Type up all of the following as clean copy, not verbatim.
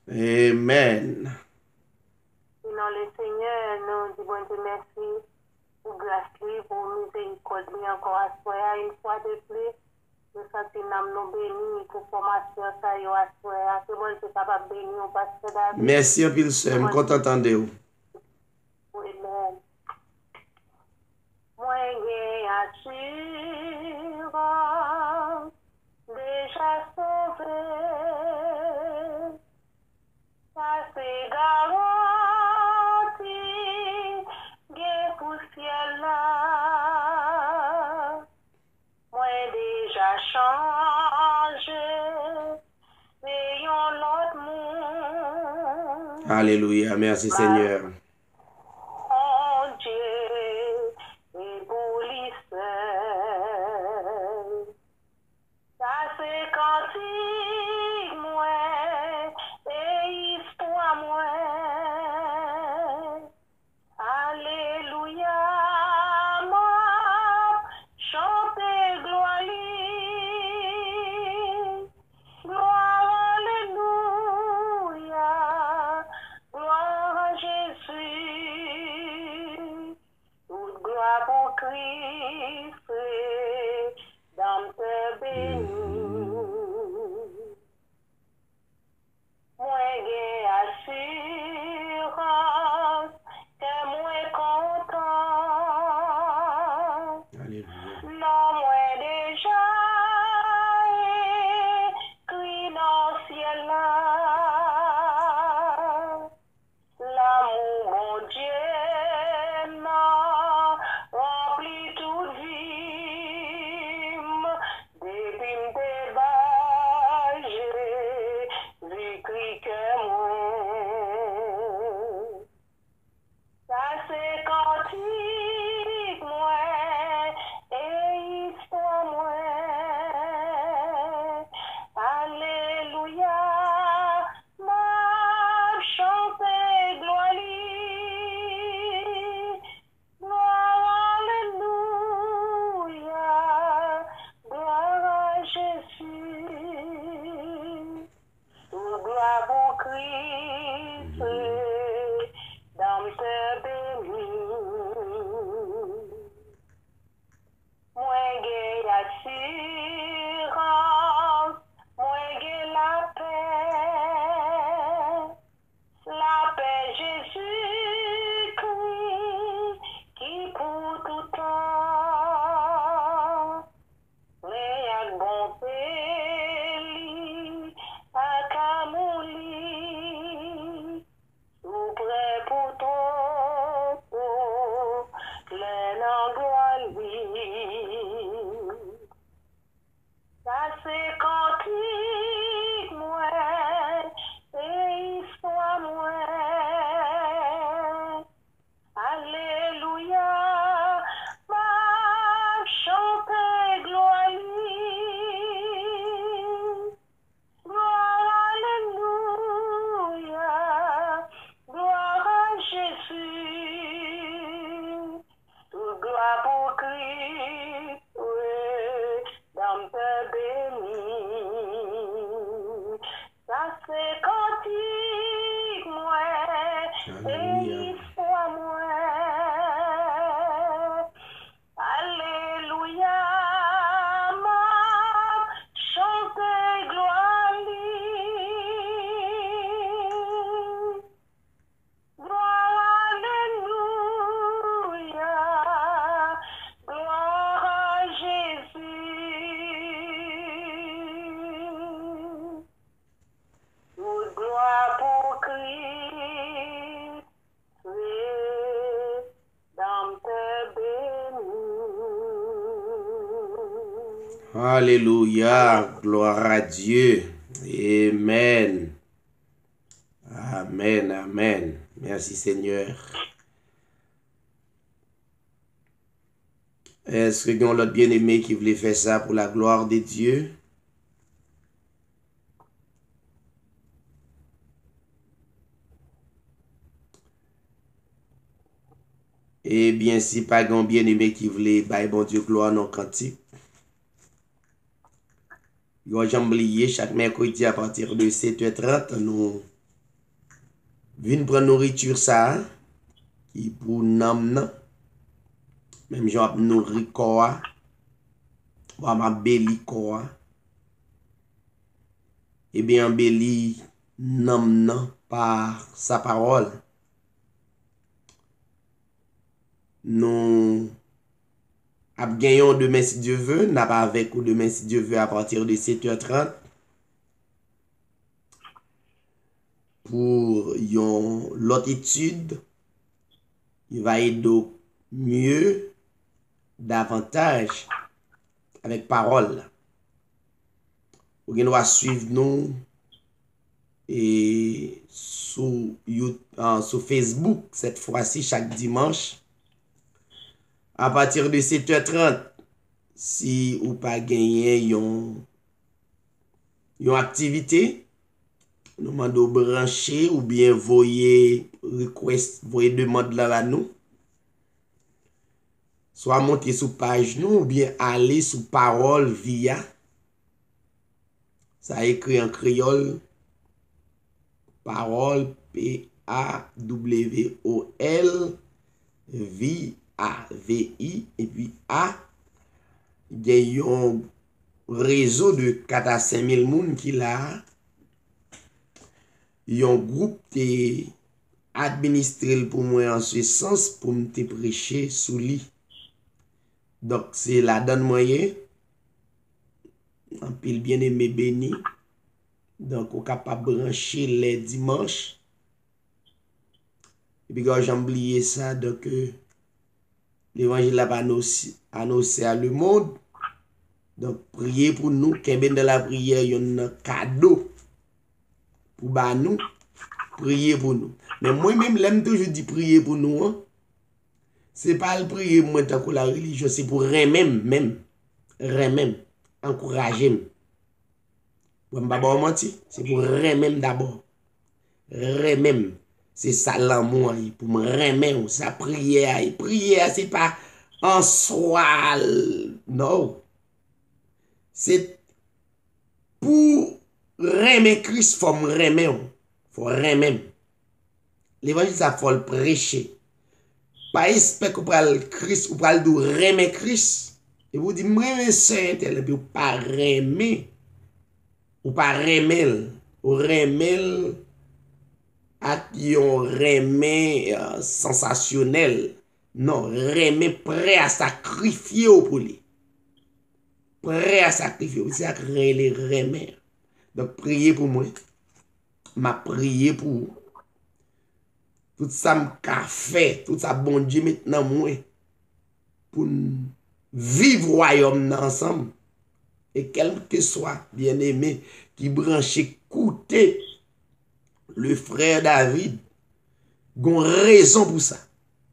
Amen. Sinon, le Seigneur, nous disons bon Dieu merci pour grâce, pour miséricorde, encore à soi, une fois de plus. Nous sentons nous bénis pour formation, ça y est, à soi. Que bon Dieu capable de bénir au pasteur David. Merci un peu, sœur. Je suis content d'entendre. Amen. Moi, j'ai assurance, déjà sauvé. Ça c'est garanti, bien pour ciel là. Moi déjà changé, c'est un autre monde. Alléluia. Merci, Seigneur. Oh Dieu, éblouisseur. Ça c'est cantique, moi, et histoire, moi. Alléluia, moi, chantez gloire, gloire, alléluia, gloire à Jésus, toute gloire pour Christ, dans te béni. Moi, j'ai assurance que moi content. Alléluia. Non, moi déjà écrit dans le ciel là. L'amour, mon Dieu, m'a rempli toute vie. Depuis mes bas, j'écris que moi. Ça c'est cantique, moi, et histoire, moi. Alléluia, m'a chanté gloire, gloire, alléluia, gloire à Jésus, toute gloire pour Christ, dans te béni. Moi j'ai assurance, moi j'ai la paix Jésus-Christ qui pour tout temps. Mais à bonté, à Camouli, tout prêt pour toi, plein endroit lui. Ça c'est cantique, moi, et histoire, moi. Alléluia, m'a chanté gloire, gloire, alléluia, gloire à Jésus, toute gloire pour Christ, ouais, dans te béni. Ça c'est cantique, moi, et Alléluia. histoire, moi. Alléluia, m'a chanté gloire, gloire, alléluia, gloire à Jésus, toute gloire pour Christ, dans te béni. Alléluia. Gloire à Dieu. Amen. Amen. Amen. Merci, Seigneur. Est-ce que vous avez l'autre bien-aimé qui voulait faire ça pour la gloire de Dieu? Eh bien, si pas grand bien-aimé qui voulait, bah, bon Dieu, gloire non cantique. Yo, j'aime oublier chaque mercredi à partir de 7h30, nous vin prendre nourriture ça qui pour nam nan même genre nourrir corps ou ma belly corps et bien embelli nam nan par sa parole. Nous gagnons demain si Dieu veut, n'a pas avec ou demain si Dieu veut à partir de 7h30 pour l'autre étude. Il va aider mieux, davantage avec parole. Vous allez suivre nous et sur Facebook cette fois-ci chaque dimanche à partir de 7h30. Si ou pas gagné une activité, nous demandons brancher ou bien voyer request, voyer demande là à nous. Soit monter sur page nous ou bien aller sur parole via. Ça écrit en créole. Parole P-A-W-O-L V-A-V-I et puis A. Il y a un réseau de 4 à 5 000 personnes qui là. Il y a un groupe qui administré pour moi en ce sens pour me prêcher sous lui. Donc c'est la donne moyen. En pile bien aimé béni. Donc on est capable de brancher les dimanches. Et puis quand j'ai oublié ça, donc l'évangile a annoncé à le monde. Donc priez pour nous. Qu'un de la prière, il y a un cadeau pour nous. Priez pour nous. Mais moi-même, j'aime toujours dire prier pour nous. Hein? C'est pas le prier moi tant que la religion, c'est pour rien même. Encourager. Je ne vais pas mentir. C'est pour rien même d'abord. Rien même. C'est ça l'amour. Pour me remettre. Ça prière. Prière, c'est pas en soi. Non. C'est pour remettre Christ, il faut me remettre. Faut remettre. L'évangile, ça faut le prêcher. Pas espérer que le Christ ou pas le remettre Christ. Et vous dites, moi, c'est tel, et puis ou pas remettre. Ou pas remettre. Ou remettre à yon remettre sensationnel. Non, remettre prêt à sacrifier pour lui. Prêt à sacrifier. C'est à créer les remèdes. Donc, priez pour moi. M'a prié pour tout ça m'a fait, tout ça bon Dieu maintenant moi pour vivre royaume ensemble. Et quel que soit bien aimé qui branche écouter le frère David, gon raison pour ça.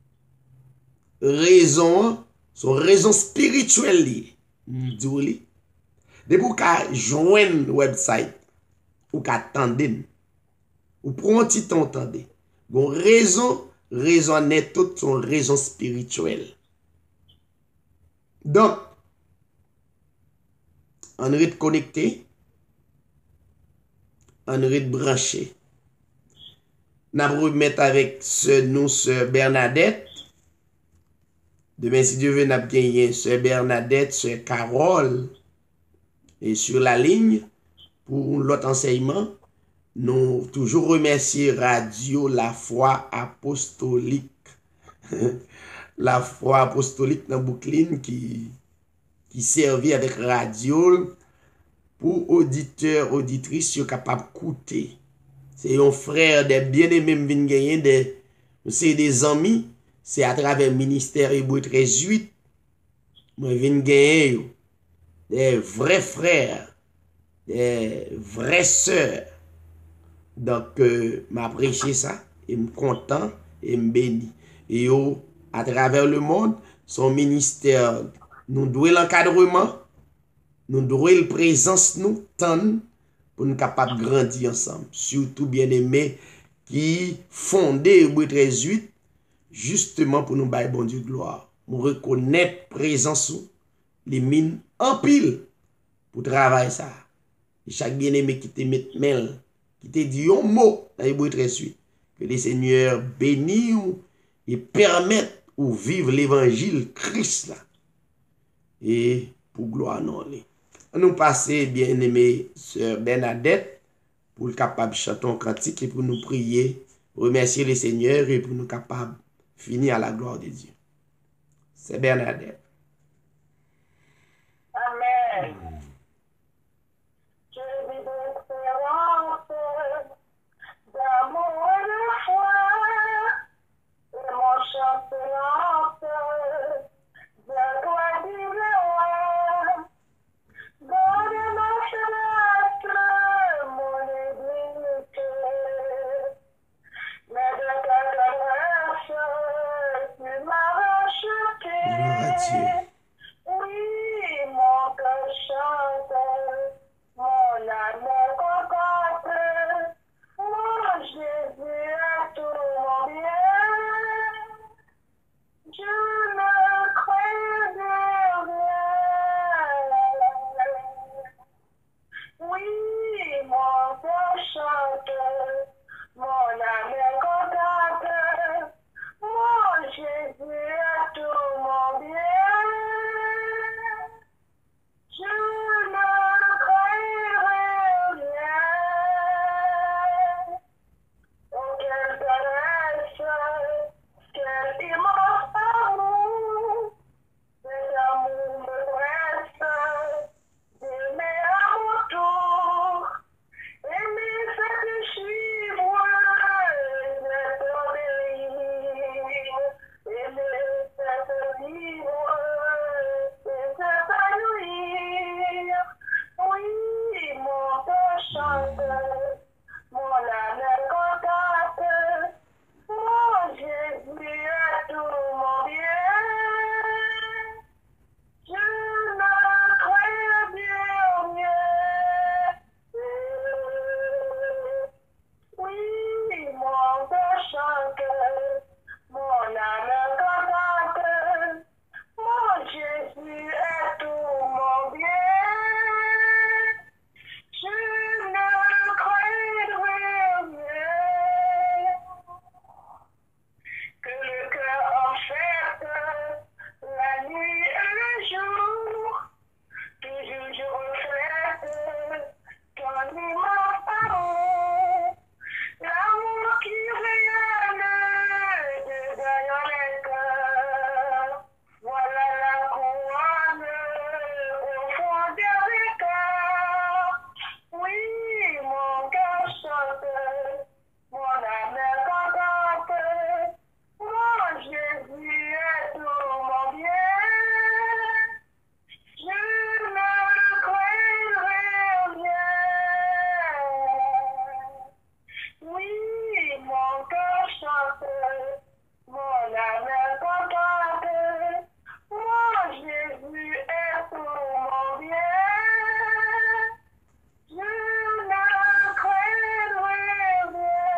Raison, son raison spirituelle liée. M'douli. Depuis qu'à joindre le website ou qu'à attendre ou prendre un petit temps attendre. Bon raison n'est toute son raison spirituelle. Donc on est connecté, on est branché. N'a remettre avec nous sœur Bernadette. Demain si Dieu veut n'a gagner sœur Bernadette, sœur Carole et sur la ligne pour l'autre enseignement. Nous toujours remercier Radio La Foi Apostolique. La Foi Apostolique dans Brooklyn qui servit avec radio pour auditeurs, auditrices qui sont capables d'écouter. C'est un frère des bien-aimés qui vient gagner c'est des amis, c'est à travers le ministère Hébreu 13:8. Moi viens gagner des vrais frères, des vraies sœurs. Donc, m'apprécier ça, et me content, et me béni. Et à travers le monde, son ministère, nous devons l'encadrement, nous devons la présence, nous, tant, pour nous capables de grandir ensemble. Surtout, bien aimés, qui fondé Hébreu 13:8, justement pour nous bailler bon Dieu gloire. Nous reconnaître présence, les mines en pile, pour travailler ça. Et chaque bien aimé qui te met mail, qui te dit un mot dans Hébreu 13:8, Que le Seigneur bénisse et permette ou vivre l'évangile Christ là. Et pour gloire non. Nous passer, bien-aimée sœur Bernadette, pour le capable chanter un cantique et pour nous prier, remercier le Seigneur et pour nous capables finir à la gloire de Dieu. C'est Bernadette. Amen. Je vis d'espérance, d'amour et de foi, et mon chant s'élance, de toi divin. Donne ma fenêtre, mon église, mais de ta grâce, tu m'as racheté. Gloire à Dieu. Oui, mon cœur chante, mon âme est contente, mon Jésus est tout mon bien. Je ne crains de rien. Oui, mon cœur chante, mon âme est contente, mon Jésus est tout mon bien. Je ne craindrai rien. Oh, quelle caresse, quel immense amour, cet amour me presse d'aimer à mon tour. Aimer cette chiffre, cette obéir, aimer cette vivre, et s'épanouir. Oui, mon cœur chante, mon âme est contente, mon Jésus est tout mon bien. Je ne crains rien. Oui, mon cœur chante, mon âme est contente, mon Jésus est tout mon bien. Je ne craindrai rien. Que le cœur en fête, la nuit et le jour, toujours je reflète ton immense amour, l'amour qui rayonne de derrière les cœurs. Voilà la couronne au fond des écarts. Oui, mon cœur chante, mon âme est contente, mon Jésus est tout mon bien. Je ne craindrai rien. Oui, mon cœur chante, mon âme est contente, mon Jésus est tout mon bien. Je ne craindrai rien.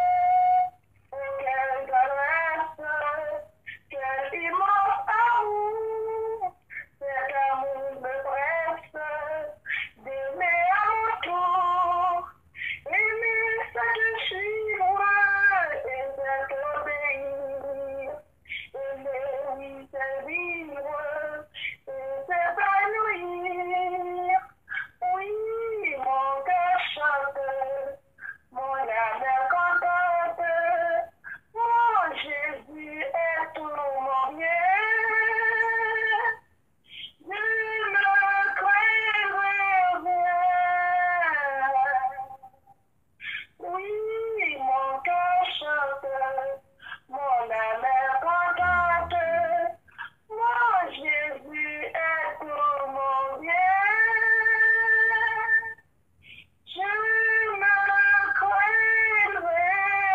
Quelle grâce, quel immense amour, cet amour me presse d'aimer à mon tour. Aimer cette chiffre et cette obéir. Aimer, oui, c'est vivre et s'épanouir. Oui, mon cœur chante, mon âme est contente, mon Jésus est tout mon bien. Je ne craindrai rien. Oui, mon cœur chante, mon âme est contente, mon Jésus est tout mon bien. Je ne craindrai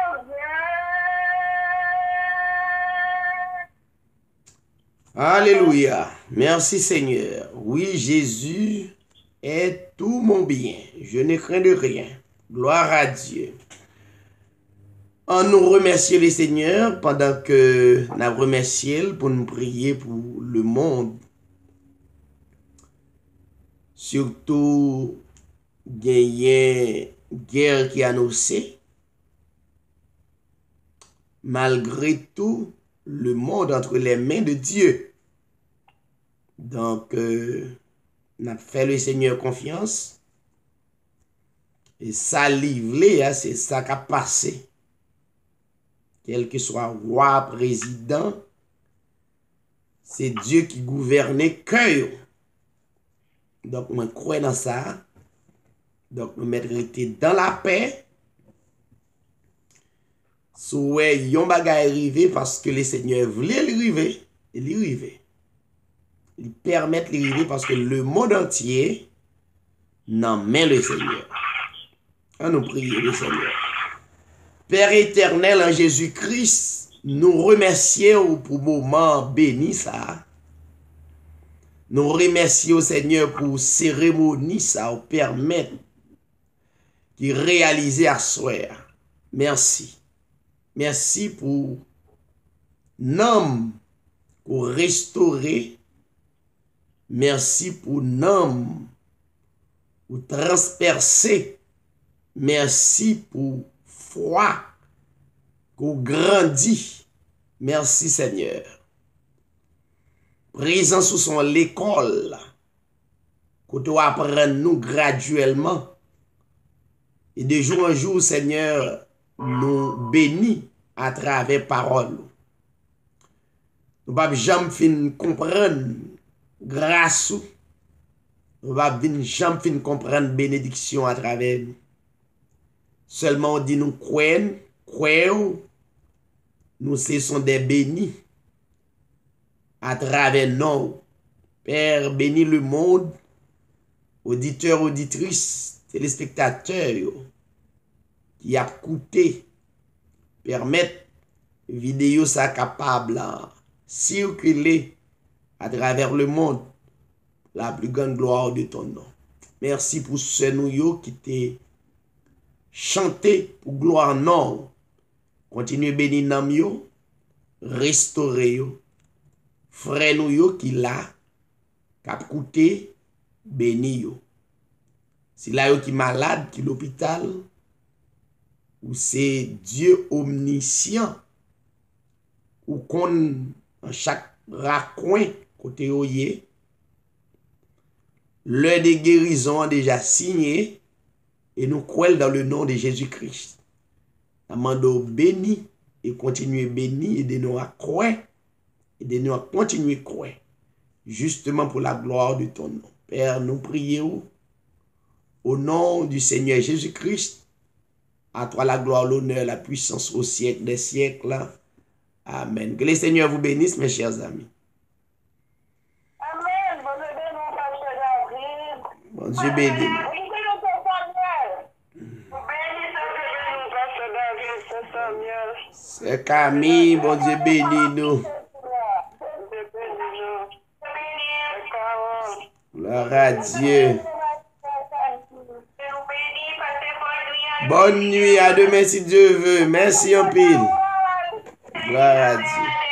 rien. Alléluia. Merci Seigneur. Oui, Jésus est tout mon bien. Je ne crains de rien. Gloire à Dieu. On nous remercie le Seigneur pendant que nous remercions pour nous prier pour le monde. Surtout, il y a une guerre qui est annoncée. malgré tout, le monde entre les mains de Dieu. Donc, on a fait le Seigneur confiance. Et ça livré, c'est ça qui a passé. Quel que soit roi, président, c'est Dieu qui gouverne cœur. Donc, on croit dans ça. Donc, nous mettre dans la paix. Souhait yon bagay arrivé parce que le Seigneur voulait l'arriver. Il arrivé. Il permet de l'arriver parce que le monde entier n'en met le Seigneur. À nous prier le Seigneur. Père éternel en Jésus-Christ, nous remercions pour le moment béni ça. Nous remercions Seigneur pour cérémonie ça, pour permettre de réaliser à soi. Merci. Merci pour nom pour restaurer. Merci pour nom pour transpercer. Merci pour foi pour grandir. Merci Seigneur. Présent sous son l'école. Que tu apprennes nous graduellement. Et de jour en jour, Seigneur, nous bénis à travers parole. Nous ne pouvons jamais comprendre grâce. Nous ne pouvons jamais comprendre bénédiction à travers nous. Seulement on dit nous croyons, nous sont des bénis à travers nous. Père, bénis le monde, auditeurs, auditrices, téléspectateurs, qui a coûté, permettre vidéo ça capable circuler à travers le monde la plus grande gloire de ton nom. Merci pour ce nous qui t'est chanté pour gloire non. Continue bénir nam yo, restaurer yo. Frère nous yo qui là, cap coûté, béni yo. Si là yo qui malade, qui l'hôpital, ou c'est Dieu omniscient, ou qu'on en chaque raccoin côté oye, l'heure de guérison a déjà signé, et nous croyons dans le nom de Jésus-Christ. Amando béni, et continuer béni, et de nous à croire, et de nous à continuer à croire, justement pour la gloire de ton nom. Père, nous prions au nom du Seigneur Jésus-Christ. À toi la gloire, l'honneur, la puissance au siècle des siècles. Amen. Que le Seigneur vous bénisse, mes chers amis. Amen. Bon Dieu béni. C'est Camille, bon Dieu béni nous. Gloire à Dieu. Bonne nuit, à demain si Dieu veut. Merci en pile. Gloire à Dieu.